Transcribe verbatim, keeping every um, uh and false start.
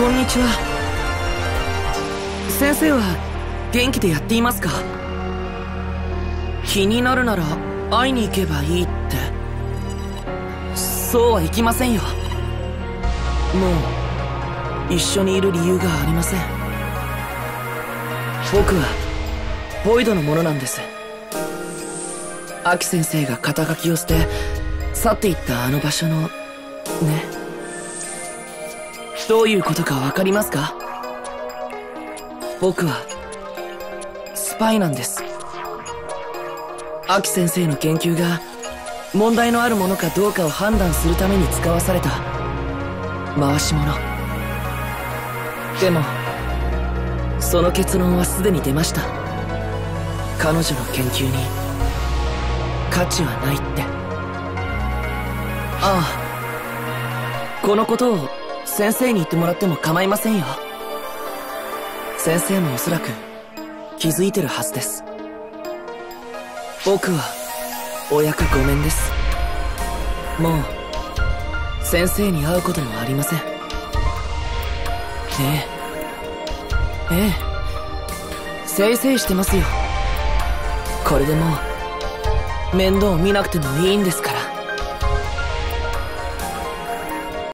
こんにちは。先生は元気でやっていますか？気になるなら会いに行けばいいって。そうはいきませんよ。もう一緒にいる理由がありません。僕はボイドのものなんです。アキ先生が肩書きを捨て去っていったあの場所のね。どういうことかわかりますか？僕はスパイなんです。アキ先生の研究が問題のあるものかどうかを判断するために使わされた回し物。でもその結論はすでに出ました。彼女の研究に価値はないって。ああ、このことを先生に言ってもらっても構いませんよ。先生もおそらく気づいてるはずです。僕は親かごめんです。もう先生に会うこともありません。ええええ、せいせいしてますよ。これでもう面倒見なくてもいいんですから。